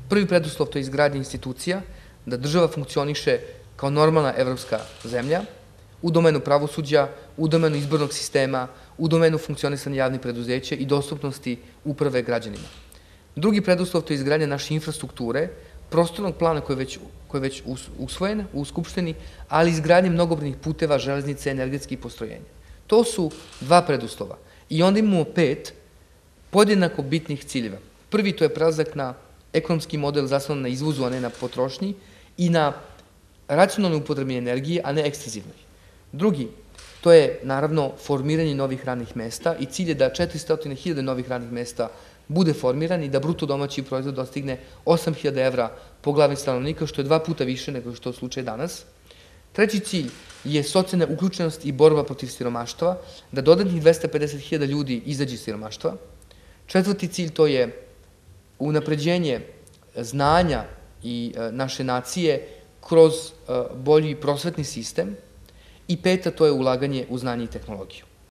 Prvi preduslov to je izgradnja institucija, da država funkcioniše kao normalna evropska zemlja, u domenu pravosuđa, u domenu izbornog sistema, u domenu funkcionisanja javnih preduzeća i dostupnosti uprave građanima. Drugi preduslov to je izgradnja naše infrastrukture, prostornog plana koji je već usvojen u Skupštini, ali izgradnje mnogobrojnih puteva, železnice, energetskih postrojenja. To su dva preduslova. I onda imamo 5 podjednako bitnih ciljeva. Prvi to je prelazak na ekonomski model zasnovan na izvozu, a ne na potrošnji, i na racionalnoj upotrebi energije, a ne ekstenzivnoj. Drugi, to je naravno formiranje novih radnih mesta i cilj je da 400.000 novih radnih mesta bude formiran i da bruto domaći proizvod dostigne 8.000 evra po glavi stanovnika, što je 2 puta više nego što je slučaj danas. Treći cilj je socijalna uključenost i borba protiv siromaštva, da dodatnih 250.000 ljudi izađe iz siromaštva. Četvrti cilj to je unapređenje znanja i naše nacije kroz bolji prosvetni sistem. I peta, to je ulaganje u znanje i tehnologiju.